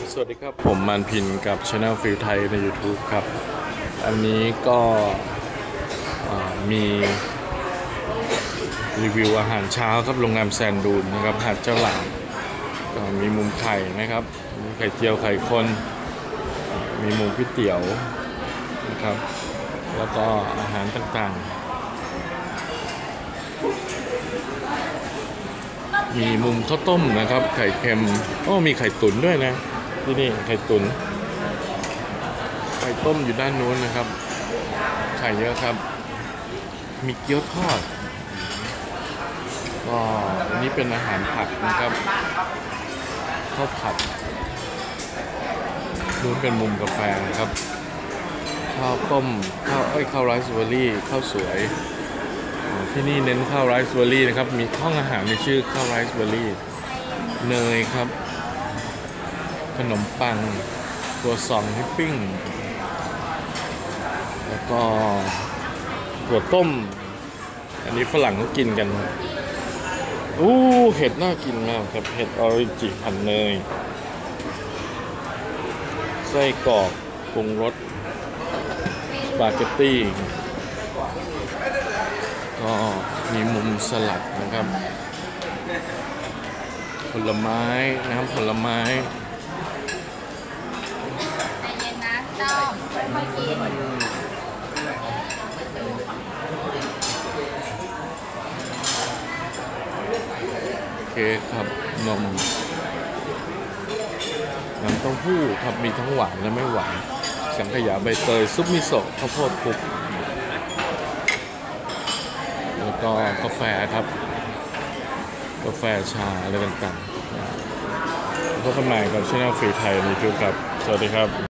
สวัสดีครับผมมานพินกับ Channel ฟิลไทยใน YouTube ครับอันนี้ก็มีรีวิวอาหารเช้าครับโรงแรมแซนดูนนะครับหาดเจ้าหลามก็มีมุมไข่นะครับมีไข่เจียวไข่ข้นมีมุมก๋วยเตี๋ยวนะครับแล้วก็อาหารต่างๆมีมุมข้าวต้มนะครับไข่เค็มมีไข่ตุ๋นด้วยนะที่นี่ไข่ตุ๋นไข่ต้มอยู่ด้านนู้นนะครับไข่เยอะครับมีเกี๊ยวทอดก็อันนี้เป็นอาหารผักนะครับข้าวผัดนู้นเป็นมุมกาแฟนะครับข้าวต้มข้าวไรซ์เบอร์รี่ข้าวสวยที่นี่เน้นข้าวไรซ์เบอร์รี่นะครับมีห้องอาหารมีชื่อข้าวไรซ์เบอร์รี่เนยครับขนมปังตัวซองที่ปิ้งแล้วก็ถั่วต้มอันนี้ฝรั่งเขากินกันเห็ดน่ากินมากครับเห็ดออริจิผัดเนยไส้กรอกปรุงรสสปาเกตตี้ก็มีมุมสลัดนะครับผลไม้น้ำผลไม้ใจเย็นนะต้อมค่อยๆกินเค้กครับนมน้ำเต้าหู้ครับมีทั้งหวานและไม่หวานสังขยาใบเตยซุปมิโซะข้าวโพดคลุกแล้วก็กาแฟครับกาแฟชาอะไรต่างๆพบกันใหม่กับช่องฟิลไทยในยูทูบครับสวัสดีครับ